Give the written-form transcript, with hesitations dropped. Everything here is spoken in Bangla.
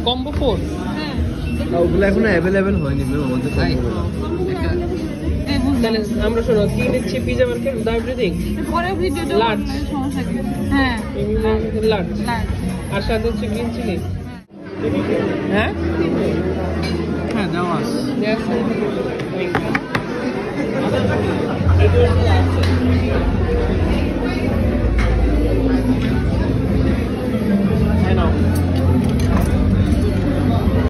কম্বো 4 হ্যাঁ ওগুলো এখনো অ্যাভেলেবেল হয়নি ম্যাম আমাদের তাই? এই বুঝলাম তাহলে আমরা শোনো কি নিচ্ছি পিজা বার্গার উইদাউট এভরিথিং পরে ভিডিওটা Large. সমস্যা কি হ্যাঁ লার্জ লার্জ আর সাথে হচ্ছে গ্রিন চিলি হ্যাঁ হ্যাঁ দেওয়া আছে Yes.